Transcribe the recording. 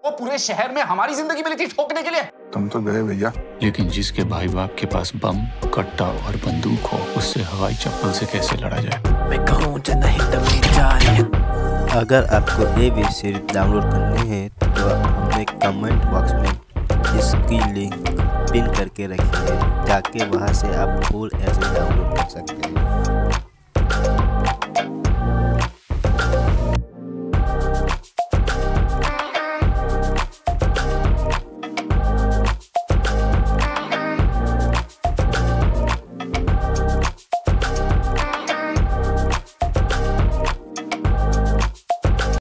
वो पूरे शहर में हमारी जिंदगी मिली थी ठोकने के लिए। तुम तो गए भैया, लेकिन जिसके भाई बाप के पास बम, कट्टा और बंदूक हो, उससे हवाई चप्पल से कैसे लड़ा जाए। अगर आपको ये भी सीरीज डाउनलोड करनी है तो हमने कमेंट बॉक्स में इसकी लिंक पिन करके रखी है, जाके वहां से आप फुल ऐसे डाउनलोड कर सकते हैं।